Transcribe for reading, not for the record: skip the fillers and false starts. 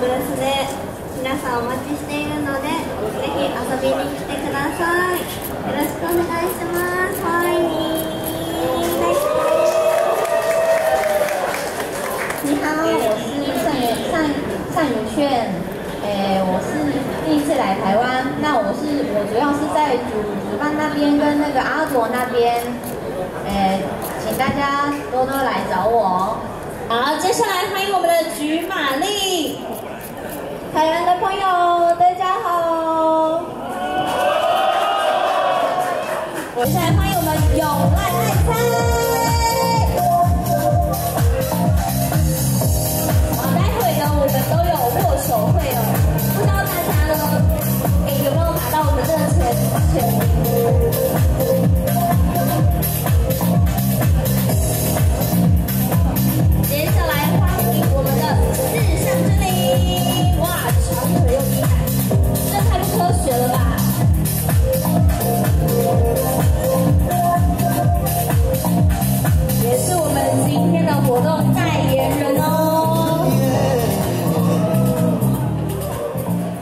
ですね。皆さんお待ちしているので、ぜひ遊びに来てください。よろしくお願いします。欢迎。 你好，我是尚宇炫，我是第一次来台湾，那我主要是在主办那边跟那个阿朵那边，请大家多多来找我。 好，接下来欢迎我们的菊玛丽， 台湾的朋友大家好。 接下来欢迎我们永赖爱餐。